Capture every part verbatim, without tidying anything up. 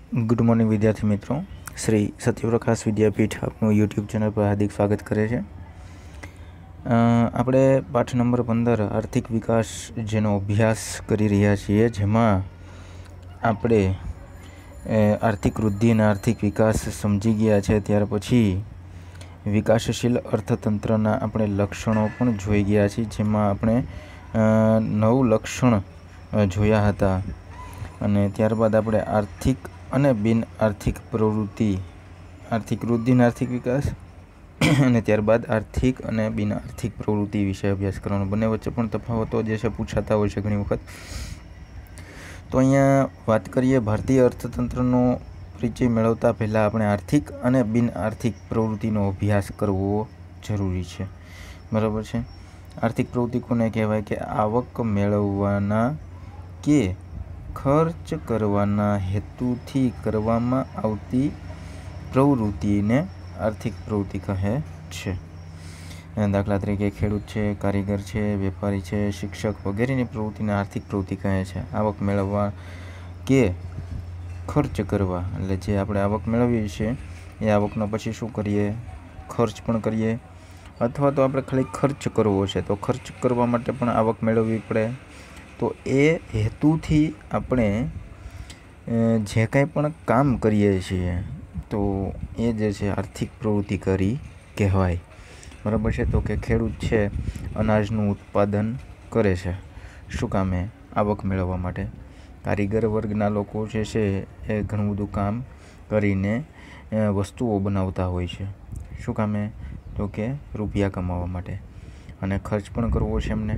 Good morning विद्यार्थी मित्रों। श्री सत्यप्रकाश विद्यापीठ आपનું यूट्यूब चैनल पर हार्दिक स्वागत करे છે। આપણે પાઠ નંબર પંદર આર્થિક વિકાસ જેનો અભ્યાસ કરી રહ્યા છીએ, જેમાં આપણે આર્થિક વૃદ્ધિ અને આર્થિક વિકાસ સમજી ગયા છે। ત્યાર પછી વિકાસશીલ અર્થતંત્રના આપણે લક્ષણો પણ જોઈ ગયા છીએ, જેમાં આપણે નવ લક્ષણ જોયા હતા। અને ત્યારબાદ આપણે આર્થિક અને બિન આર્થિક પ્રવૃત્તિ, આર્થિક વૃદ્ધિ અને આર્થિક વિકાસ અને ત્યારબાદ આર્થિક અને બિન આર્થિક પ્રવૃત્તિ વિશે અભ્યાસ કરવાનો। બંને વચ્ચે પણ તફાવતો જે છે પૂછાતા હોય છે ઘણી વખત। તો અહીંયા વાત કરીએ, ભારતીય અર્થતંત્રનો પરિચય મેળવતા પહેલાં આપણે આર્થિક અને બિન આર્થિક પ્રવૃત્તિનો અભ્યાસ કરવો જરૂરી છે, બરાબર છે। આર્થિક પ્રવૃત્તિ કોને કહેવાય કે આવક મેળવવાના કે ખર્ચ કરવાના હેતુથી કરવામાં આવતી પ્રવૃત્તિને આર્થિક પ્રવૃત્તિ કહે છે। દાખલા તરીકે ખેડૂત છે, કારીગર છે, વેપારી છે, શિક્ષક વગેરેની પ્રવૃત્તિને આર્થિક પ્રવૃત્તિ કહે છે। આવક મેળવવા કે ખર્ચ કરવા, એટલે જે આપણે આવક મેળવીએ છીએ એ આવકનો પછી શું કરીએ, ખર્ચ પણ કરીએ, અથવા તો આપણે ખાલી ખર્ચ કરવો છે તો ખર્ચ કરવા માટે પણ આવક મેળવવી પડે। તો એ હેતુથી આપણે જે કાંઈ પણ કામ કરીએ છીએ તો એ જે છે આર્થિક પ્રવૃત્તિ કરી કહેવાય, બરાબર છે। તો કે ખેડૂત છે અનાજનું ઉત્પાદન કરે છે, શું કામે, આવક મેળવવા માટે। કારીગર વર્ગના લોકો જે છે એ ઘણું બધું કામ કરીને વસ્તુઓ બનાવતા હોય છે, શું કામે, તો કે રૂપિયા કમાવા માટે, અને ખર્ચ પણ કરવો છે એમને।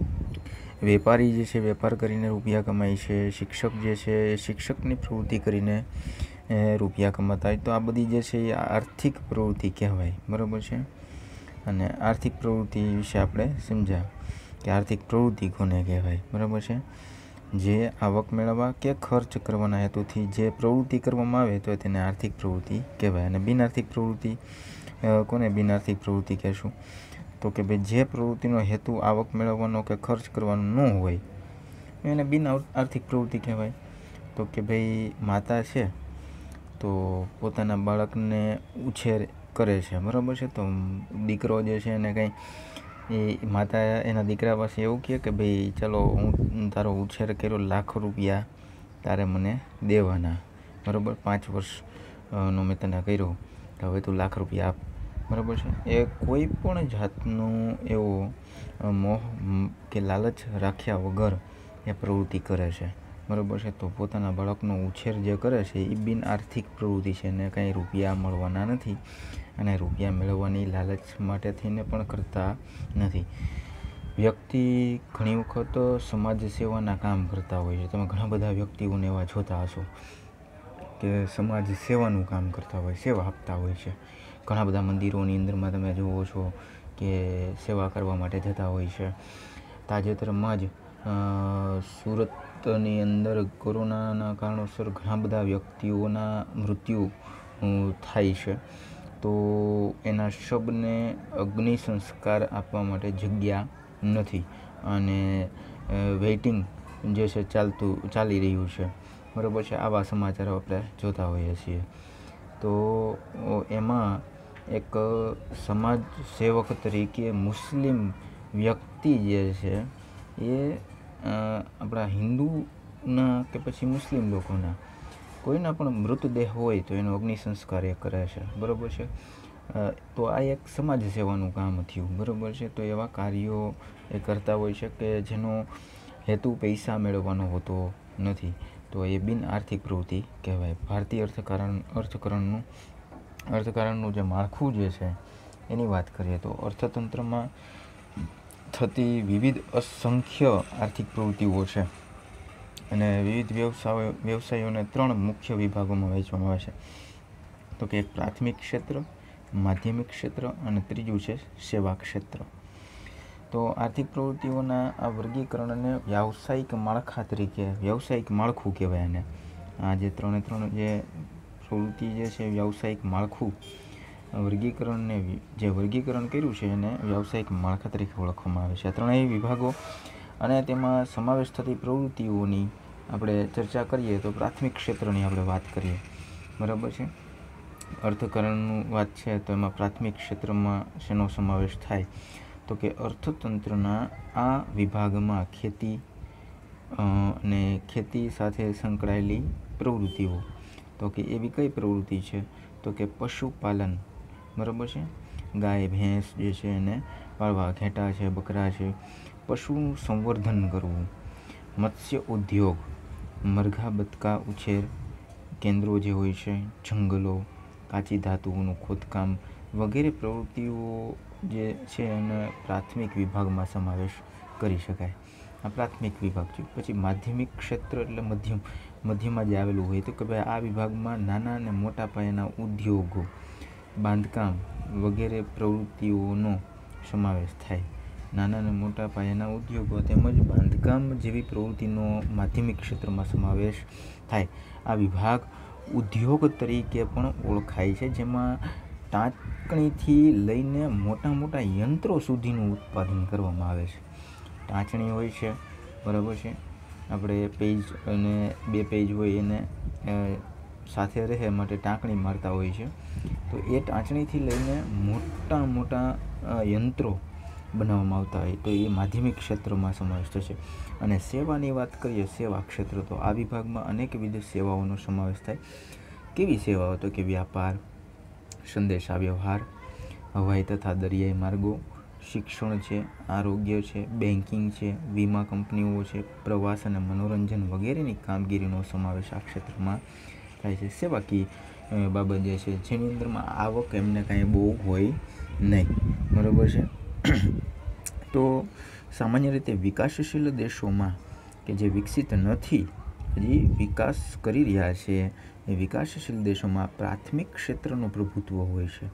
વેપારી જે છે વેપાર કરીને રૂપિયા કમાય છે, શિક્ષક જે છે એ શિક્ષકની પ્રવૃત્તિ કરીને રૂપિયા કમાતા હોય। તો આ બધી જે છે એ આર્થિક પ્રવૃત્તિ કહેવાય, બરાબર છે। અને આર્થિક પ્રવૃત્તિ વિશે આપણે સમજ્યા કે આર્થિક પ્રવૃત્તિ કોને કહેવાય, બરાબર છે। જે આવક મેળવવા કે ખર્ચ કરવાના હેતુથી જે પ્રવૃત્તિ કરવામાં આવે તો તેને આર્થિક પ્રવૃત્તિ કહેવાય। અને બિન આર્થિક પ્રવૃત્તિ કોને બિન આર્થિક પ્રવૃત્તિ કહેશું, તો કે ભાઈ જે પ્રવૃત્તિનો હેતુ આવક મેળવવાનો કે ખર્ચ કરવાનો ન હોય એને બિન આર્થિક પ્રવૃત્તિ કહેવાય। તો કે ભાઈ માતા છે તો પોતાના બાળકને ઉછેર કરે છે, બરાબર છે। તો દીકરો જે છે એને કંઈ એ માતા એના દીકરા પાસે એવું કહે કે ભાઈ ચાલો હું તારો ઉછેર કર્યો, લાખ રૂપિયા તારે મને દેવાના, બરાબર, પાંચ વર્ષનો મેં તને કર્યો તો હવે તું લાખ રૂપિયા આપ, બરાબર છે। એ કોઈ પણ જાતનું એવો મોહ કે લાલચ રાખ્યા વગર એ પ્રવૃત્તિ કરે છે, બરાબર છે। તો પોતાના બાળકનો ઉછેર જે કરે છે એ બિન આર્થિક પ્રવૃત્તિ છે, એને કંઈ રૂપિયા મળવાના નથી અને રૂપિયા મેળવવાની લાલચ માટે થઈને પણ કરતા નથી। વ્યક્તિ ઘણી વખત સમાજ સેવાના કામ કરતા હોય છે, તમે ઘણા બધા વ્યક્તિઓને એવા જોતા હશો કે સમાજ સેવાનું કામ કરતા હોય, સેવા આપતા હોય છે। ઘણા બધા મંદિરોની અંદરમાં તમે જુઓ છો કે સેવા કરવા માટે જતા હોય છે। તાજેતરમાં જ સુરતની અંદર કોરોનાના કારણોસર ઘણા બધા વ્યક્તિઓના મૃત્યુ થાય છે, તો એના શબને અગ્નિ સંસ્કાર આપવા માટે જગ્યા નથી અને વેઇટિંગ જે છે ચાલતું ચાલી રહ્યું છે, બરાબર છે। આવા સમાચારો આપણે જોતા હોઈએ છીએ। તો એમાં એક સમાજ સેવક તરીકે મુસ્લિમ વ્યક્તિ જે છે એ આપણા હિન્દુના કે પછી મુસ્લિમ લોકોના કોઈના પણ મૃતદેહ હોય તો એનો અગ્નિ સંસ્કાર એ કરે છે, બરાબર છે। તો આ એક સમાજ સેવાનું કામ થયું, બરાબર છે। તો એવા કાર્યો એ કરતા હોય છે કે જેનો હેતુ પૈસા મેળવવાનો હોતો નથી, તો એ બિન આર્થિક પ્રવૃત્તિ કહેવાય। ભારતીય અર્થકારણ અર્થકરણનું અર્થકારણનું જે માળખું જે છે એની વાત કરીએ તો અર્થતંત્રમાં થતી વિવિધ અસંખ્ય આર્થિક પ્રવૃત્તિઓ છે અને વિવિધ વ્યવસાયો વ્યવસાયોને ત્રણ મુખ્ય વિભાગોમાં વહેંચવામાં આવે છે, તો કે એક પ્રાથમિક ક્ષેત્ર, માધ્યમિક ક્ષેત્ર અને ત્રીજું છે સેવા ક્ષેત્ર। તો આર્થિક પ્રવૃત્તિઓના આ વર્ગીકરણને વ્યાવસાયિક માળખા તરીકે વ્યાવસાયિક માળખું કહેવાય એને। આ જે ત્રણે ત્રણ જે પ્રવૃત્તિ જે છે વ્યાવસાયિક માળખું વર્ગીકરણને જે વર્ગીકરણ કર્યું છે એને વ્યાવસાયિક માળખા તરીકે ઓળખવામાં આવે છે। આ ત્રણેય વિભાગો અને તેમાં સમાવેશ થતી પ્રવૃત્તિઓની આપણે ચર્ચા કરીએ તો પ્રાથમિક ક્ષેત્રની આપણે વાત કરીએ, બરાબર છે. અર્થકારણનું વાત છે તો એમાં પ્રાથમિક ક્ષેત્રમાં શેનો સમાવેશ થાય તો કે અર્થતંત્રના આ વિભાગમાં ખેતી અને ખેતી સાથે સંકળાયેલી પ્રવૃત્તિઓ, તો કે એવી કઈ પ્રવૃત્તિ છે તો કે પશુપાલન, બરાબર છે. ગાય ભેંસ જે છે એને પાળવા, ઘેટા છે, બકરા છે, પશુ સંવર્ધન કરવું, મત્સ્ય ઉદ્યોગ, મરઘા બતકા ઉછેર કેન્દ્રો જે હોય છે, જંગલો, કાચી ધાતુઓનું ખોદકામ વગેરે પ્રવૃત્તિઓ જે છે એને પ્રાથમિક વિભાગમાં સમાવેશ કરી શકાય. આ પ્રાથમિક વિભાગ છે. પછી માધ્યમિક ક્ષેત્ર એટલે મધ્યમ મધ્યમાં જે આવેલું હોય તો કે ભાઈ આ વિભાગમાં નાના અને મોટા પાયાના ઉદ્યોગો, બાંધકામ વગેરે પ્રવૃત્તિઓનો સમાવેશ થાય. નાના અને મોટા પાયાના ઉદ્યોગો તેમજ બાંધકામ જેવી પ્રવૃત્તિનો માધ્યમિક ક્ષેત્રમાં સમાવેશ થાય. આ વિભાગ ઉદ્યોગ તરીકે પણ ઓળખાય છે, જેમાં ટાંચણીથી લઈને મોટા મોટા યંત્રો સુધીનું ઉત્પાદન કરવામાં આવે છે. ટાંચણી હોય છે, બરાબર છે. આપણે પેજ અને બે પેજ હોય એને સાથે રહે માટે ટાંકણી મારતા હોય છે. તો એ ટાંચણીથી લઈને મોટા મોટા યંત્રો બનાવવામાં આવતા હોય તો એ માધ્યમિક ક્ષેત્રમાં સમાવેશ થશે. અને સેવાની વાત કરીએ, સેવા ક્ષેત્ર, તો આ વિભાગમાં અનેકવિધ સેવાઓનો સમાવેશ થાય. કેવી સેવાઓ તો કે વ્યાપાર, સંદેશા વ્યવહાર, હવાઈ તથા દરિયાઈ માર્ગો, શિક્ષણ છે, આરોગ્ય છે, બેન્કિંગ છે, વીમા કંપનીઓ છે, પ્રવાસ અને મનોરંજન વગેરેની કામગીરીનો સમાવેશ આ ક્ષેત્રમાં થાય છે. સેવાકીય બાબત જે છે જેની અંદરમાં આવક એમને કાંઈ બહુ હોય નહીં, બરાબર છે. તો સામાન્ય રીતે વિકાસશીલ દેશોમાં કે જે વિકસિત નથી, હજી વિકાસ કરી રહ્યા છે, એ વિકાસશીલ દેશોમાં પ્રાથમિક ક્ષેત્રનું પ્રભુત્વ હોય છે.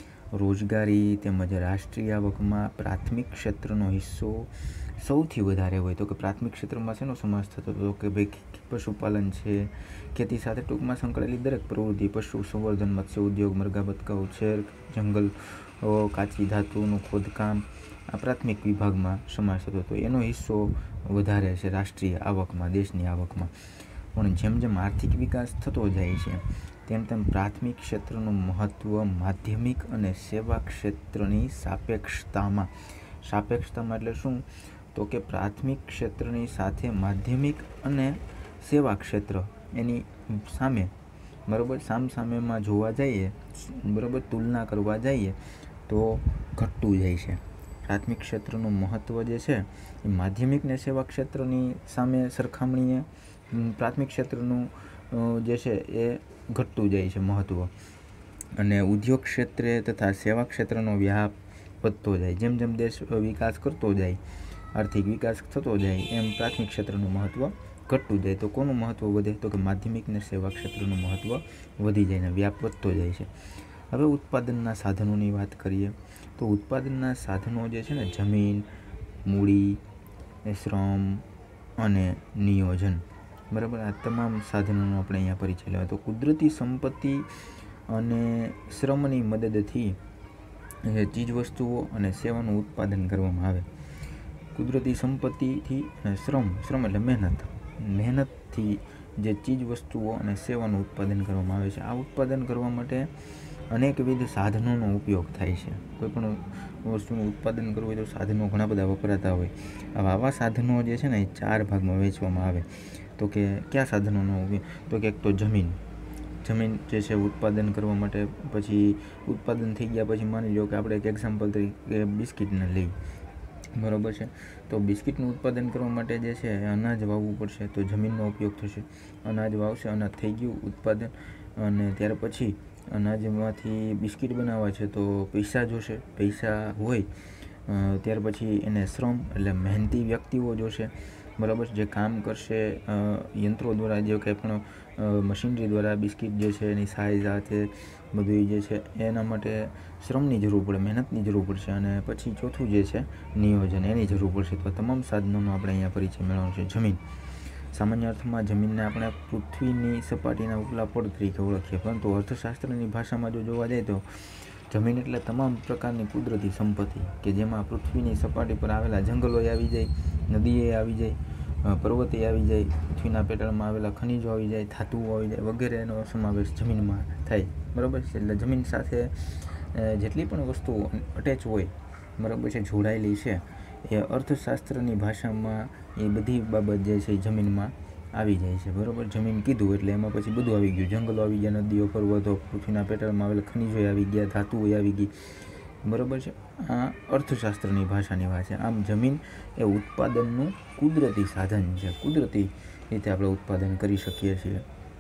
રોજગારી તેમજ રાષ્ટ્રીય આવકમાં પ્રાથમિક ક્ષેત્રનો હિસ્સો સૌથી વધારે હોય. તો કે પ્રાથમિક ક્ષેત્રમાં શેનો સમાવેશ થતો હતો કે ભાઈ પશુપાલન છે, ખેતી સાથે ટૂંકમાં સંકળાયેલી દરેક પ્રવૃત્તિ, પશુ સંવર્ધન, મત્સ્ય ઉદ્યોગ, મરઘા બતકા ઉછેર, જંગલ, કાચી ધાતુનું ખોદકામ, આ પ્રાથમિક વિભાગમાં સમાવેશ થતો હતો. એનો હિસ્સો વધારે છે રાષ્ટ્રીય આવકમાં, દેશની આવકમાં. પણ જેમ જેમ આર્થિક વિકાસ થતો જાય છે તેમ તેમ પ્રાથમિક ક્ષેત્રનું મહત્ત્વ માધ્યમિક અને સેવા ક્ષેત્રની સાપેક્ષતામાં સાપેક્ષતામાં એટલે શું તો કે પ્રાથમિક ક્ષેત્રની સાથે માધ્યમિક અને સેવા ક્ષેત્ર એની સામે, બરાબર, સામસામેમાં જોવા જઈએ, બરાબર, તુલના કરવા જઈએ તો ઘટતું જાય છે. પ્રાથમિક ક્ષેત્રનું મહત્ત્વ જે છે એ માધ્યમિક ને સેવા ક્ષેત્રની સામે સરખામણીએ પ્રાથમિક ક્ષેત્રનું જે છે એ ઘટતું જાય છે મહત્ત્વ. અને ઉદ્યોગ ક્ષેત્રે તથા સેવા ક્ષેત્રનો વ્યાપ વધતો જાય. જેમ જેમ દેશ વિકાસ કરતો જાય, આર્થિક વિકાસ થતો જાય, એમ પ્રાથમિક ક્ષેત્રનું મહત્ત્વ ઘટતું જાય. તો કોનું મહત્ત્વ વધે તો કે માધ્યમિક ને સેવા ક્ષેત્રનું મહત્ત્વ વધી જાય ને વ્યાપ વધતો જાય છે. હવે ઉત્પાદનના સાધનોની વાત કરીએ તો ઉત્પાદનના સાધનો જે છે ને જમીન, મૂડી, શ્રમ અને નિયોજન, બરાબર, આ તમામ સાધનોનો આપણે અહીંયા પરિચય લેવા. તો કુદરતી સંપત્તિ અને શ્રમની મદદથી ચીજવસ્તુઓ અને સેવાનું ઉત્પાદન કરવામાં આવે. કુદરતી સંપત્તિથી અને શ્રમ શ્રમ એટલે મહેનત મહેનતથી જે ચીજવસ્તુઓ અને સેવાનું ઉત્પાદન કરવામાં આવે છે. આ ઉત્પાદન કરવા માટે અનેકવિધ સાધનોનો ઉપયોગ થાય છે. કોઈ પણ વસ્તુનું ઉત્પાદન કરવું હોય તો સાધનો ઘણા બધા વપરાતા હોય. હવે આવા સાધનો જે છે ને એ ચાર ભાગમાં વહેંચવામાં આવે. તો કે કયા સાધનોનો ઉપયોગ તો કે એક તો જમીન જમીન જે છે ઉત્પાદન કરવા માટે. પછી ઉત્પાદન થઈ ગયા પછી માની લો કે આપણે એક એક્ઝામ્પલ તરીકે બિસ્કિટને લઈ, બરાબર છે. તો બિસ્કિટનું ઉત્પાદન કરવા માટે જે છે અનાજ વાવવું પડશે, તો જમીનનો ઉપયોગ થશે. અનાજ વાવશે, અનાજ થઈ ગયું ઉત્પાદન, અને ત્યાર પછી અનાજમાંથી બિસ્કિટ બનાવવા છે તો પૈસા જોશે. પૈસા હોય ત્યાર પછી એને શ્રમ એટલે મહેનતી વ્યક્તિઓ જોશે, બરાબર, જે કામ કરશે યંત્રો દ્વારા, જે કંઈ પણ મશીનરી દ્વારા બિસ્કિટ જે છે એની સાઇઝ સાથે બધું જે છે એના માટે શ્રમની જરૂર પડે, મહેનતની જરૂર પડશે. અને પછી ચોથું જે છે નિયોજન, એની જરૂર પડશે. તો તમામ સાધનોનો આપણે અહીંયા પરિચય મેળવવાનો છે. જમીન, સામાન્ય અર્થમાં જમીનને આપણે પૃથ્વીની સપાટીના ઉપલા પડ તરીકે ઓળખીએ, પરંતુ અર્થશાસ્ત્રની ભાષામાં જો જોવા જાય તો જમીન એટલે તમામ પ્રકારની કુદરતી સંપત્તિ કે જેમાં પૃથ્વીની સપાટી પર આવેલા જંગલો આવી જાય, નદીએ આવી જાય, પર્વતે આવી જાય, પૃથ્વીના પેટાળમાં આવેલા ખનિજો આવી જાય, ધાતુઓ આવી જાય વગેરેનો સમાવેશ જમીનમાં થાય, બરાબર છે. એટલે જમીન સાથે જેટલી પણ વસ્તુઓ અટેચ હોય, બરાબર છે, જોડાયેલી છે, એ અર્થશાસ્ત્રની ભાષામાં એ બધી બાબત જે છે એ જમીનમાં આવી જાય છે, બરાબર. જમીન કીધું એટલે એમાં પછી બધું આવી ગયું, જંગલો આવી ગયા, નદીઓ, પર્વતો, પૃથ્વીના પેટાળમાં આવેલા ખનિજો આવી ગયા, ધાતુઓ આવી ગઈ, બરાબર છે. આ અર્થશાસ્ત્રની ભાષાની વાત છે. આમ જમીન એ ઉત્પાદનનું કુદરતી સાધન છે, કુદરતી રીતે આપણે ઉત્પાદન કરી શકીએ છીએ.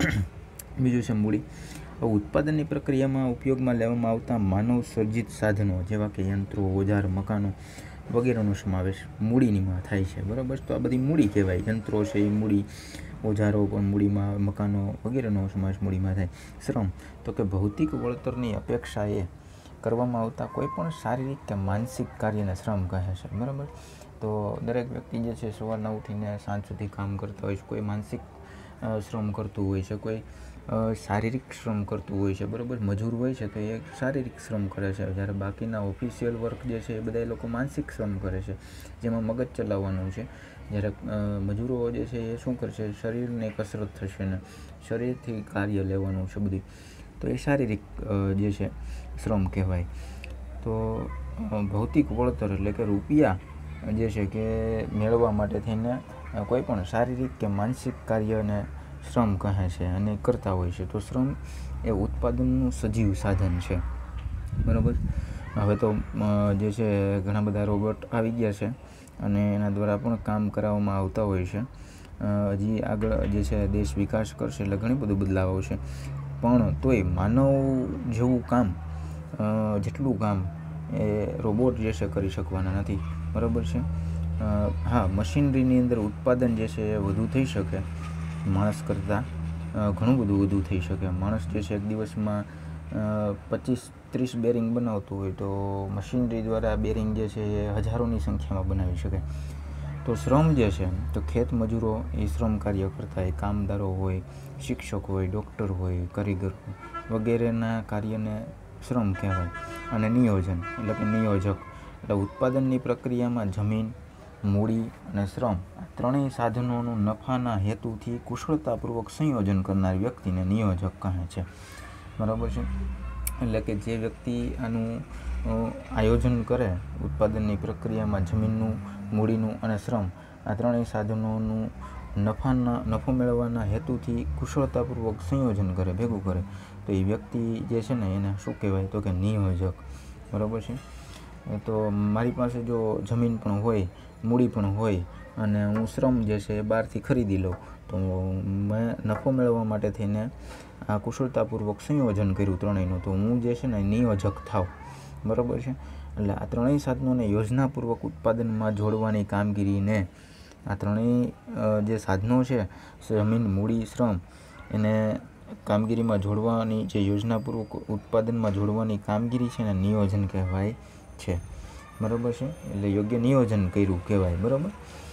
બીજું છે મૂડી. ઉત્પાદનની પ્રક્રિયામાં ઉપયોગમાં લેવામાં આવતા માનવ સર્જિત સાધનો જેવા કે યંત્રો, ઓજાર, મકાનો વગેરેનો સમાવેશ મૂડીમાં થાય છે, બરાબર. તો આ બધી મૂડી કહેવાય. યંત્રો છે એ મૂડી, ઓજારો પણ મૂડીમાં, મકાનો વગેરેનો સમાવેશ મૂડીમાં થાય. શ્રમ તો કે ભૌતિક વળતરની અપેક્ષાએ કરવામાં આવતા કોઈ પણ શારીરિક કે માનસિક કાર્યને શ્રમ કહે છે, બરાબર. તો દરેક વ્યક્તિ જે છે સવારના ઉઠીને સાંજ સુધી કામ કરતા હોય છે. કોઈ માનસિક શ્રમ કરતું હોય છે, કોઈ શારીરિક શ્રમ કરતું હોય છે, બરાબર. મજૂર હોય છે તો એ શારીરિક શ્રમ કરે છે, જ્યારે બાકીના ઓફિશિયલ વર્ક જે છે એ બધા એ લોકો માનસિક શ્રમ કરે છે, જેમાં મગજ ચલાવવાનું છે. જ્યારે મજૂરો જે છે એ શું કરશે, શરીરની કસરત થશે ને શરીરથી કાર્ય લેવાનું છે બધી, તો એ શારીરિક જે છે શ્રમ કહેવાય. તો ભૌતિક વળતર એટલે કે રૂપિયા જે છે કે મેળવવા માટે થઈને કોઈ પણ શારીરિક કે માનસિક કાર્યને શ્રમ કહે છે અને કરતા હોય છે. તો શ્રમ એ ઉત્પાદનનું સજીવ સાધન છે, બરાબર. હવે તો જે છે ઘણા બધા રોબોટ આવી ગયા છે અને એના દ્વારા પણ કામ કરાવવામાં આવતા હોય છે. હજી આગળ જે છે દેશ વિકાસ કરશે એટલે ઘણી બધું બદલાવ આવશે, પણ તોય માનવ જેવું કામ, જેટલું કામ એ રોબોટ જે છે કરી શકવાના નથી, બરાબર છે. હા, મશીનરીની અંદર ઉત્પાદન જે છે એ વધુ થઈ શકે, માણસ કરતાં ઘણું બધું વધુ થઈ શકે. માણસ જે છે એક દિવસમાં પચીસ ત્રીસ બેરિંગ બનાવતું હોય તો મશીનરી દ્વારા બેરિંગ જે છે એ હજારોની સંખ્યામાં બનાવી શકે. તો શ્રમ જે છે તો ખેત મજૂરો એ શ્રમ કાર્ય કરતા હોય, કામદારો હોય, શિક્ષક હોય, ડૉક્ટર હોય, કારીગર વગેરેના કાર્યને શ્રમ કહેવાય. અને નિયોજન એટલે કે નિયોજક એટલે ઉત્પાદનની પ્રક્રિયામાં જમીન, મૂડી અને શ્રમ આ ત્રણેય સાધનોનું નફાના હેતુથી કુશળતાપૂર્વક સંયોજન કરનાર વ્યક્તિને નિયોજક કહે છે, બરાબર છે. એટલે કે જે વ્યક્તિ આનું આયોજન કરે ઉત્પાદનની પ્રક્રિયામાં જમીનનું, મૂડીનું અને શ્રમ આ ત્રણેય સાધનોનું નફાના નફો મેળવવાના હેતુથી કુશળતાપૂર્વક સંયોજન કરે, ભેગું કરે, તો એ વ્યક્તિ જે છે ને એને શું કહેવાય, તો કે નિયોજક, બરાબર છે. તો મારી પાસે જો જમીન પણ હોય, મૂડી પણ હોય અને હું શ્રમ જે છે એ બહારથી ખરીદી લઉં, તો મેં નફો મેળવવા માટે થઈને આ કુશળતાપૂર્વક સંયોજન કર્યું ત્રણેયનું, તો હું જે છે ને નિયોજક થાવ, બરાબર છે. એટલે આ ત્રણેય સાધનોને યોજનાપૂર્વક ઉત્પાદનમાં જોડવાની કામગીરીને આ ત્રણેય જે સાધનો છે જમીન, મૂડી, શ્રમ એને કામગીરીમાં જોડવાની, જે યોજનાપૂર્વક ઉત્પાદનમાં જોડવાની કામગીરી છે ને નિયોજન કહેવાય છે, બરાબર છે. એટલે યોગ્ય નિયોજન કર્યું કહેવાય, બરાબર.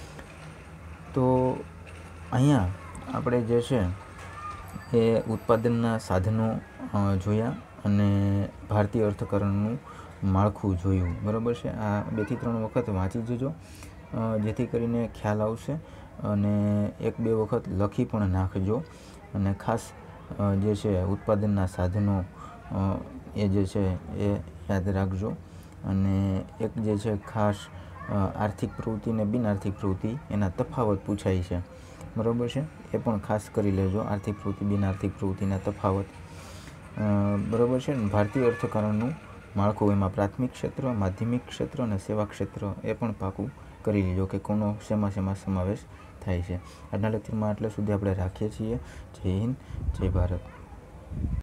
તો અહીંયા આપણે જે છે એ ઉત્પાદનના સાધનો જોયા અને ભારતીય અર્થકારણનું માળખું જોયું, બરાબર છે. આ બેથી ત્રણ વખત વાંચી જજો જેથી કરીને ખ્યાલ આવશે, અને એક બે વખત લખી પણ નાખજો. અને ખાસ જે છે ઉત્પાદનના સાધનો એ જે છે એ યાદ રાખજો. અને એક જે છે ખાસ આર્થિક પ્રવૃત્તિ અને બિન આર્થિક પ્રવૃત્તિ એના તફાવત પૂછાય છે, બરાબર છે. એ પણ ખાસ કરી લેજો, આર્થિક પ્રવૃત્તિ, બિન આર્થિક પ્રવૃત્તિના તફાવત, બરાબર છે. ભારતીય અર્થકારણનું માળખું, એમાં પ્રાથમિક ક્ષેત્ર, માધ્યમિક ક્ષેત્ર અને સેવા ક્ષેત્ર એ પણ પાકું કરી લેજો કે કોનો શેમાં શેમાં સમાવેશ થાય છે. આજના લેક્ચરમાં આટલે સુધી આપણે રાખીએ છીએ. જય હિન્દ, જય ભારત.